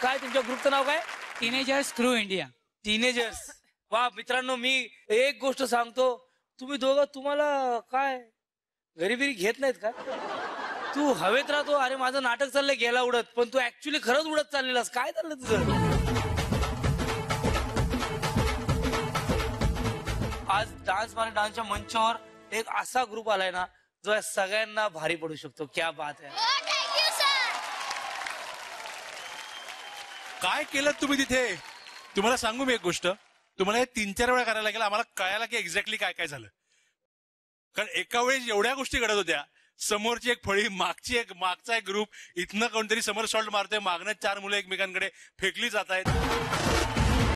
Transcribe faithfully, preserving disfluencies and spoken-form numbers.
काय तुमच्या ग्रुपचं नाव काय? Teenagers crew India. टीनेजर्स. वा मित्रांनो, मी एक गोष्ट सांगतो, तुम्ही दोघं तुम्हाला काय घरी बिरी घेत नाहीत का? तू हवेत राहतो, अरे माझं नाटक चाललंय गेला उडत, पण तू ऍक्च्युली खरंच उडत चाललेलास. काय चाललंय तुझं? आज डान्स मारे डान्सच्या मंचावर एक असा ग्रुप आलाय ना जो या सगळ्यांना भारी पडू शकतो. क्या बात आहे. काय केलं तुम्ही तिथे? तुम्हाला सांगू मी एक गोष्ट, तुम्हाला हे तीन चार वेळा करायला लागेल आम्हाला कळायला की एक्झॅक्टली काय काय झालं. कारण एका वेळेस एवढ्या गोष्टी घडत होत्या, समोरची एक फळी, मागची एक मागचा एक ग्रुप, इथनं कोणतरी समोर सॉल्ट मारतोय, मागणं चार मुलं एकमेकांकडे फेकली जात आहेत.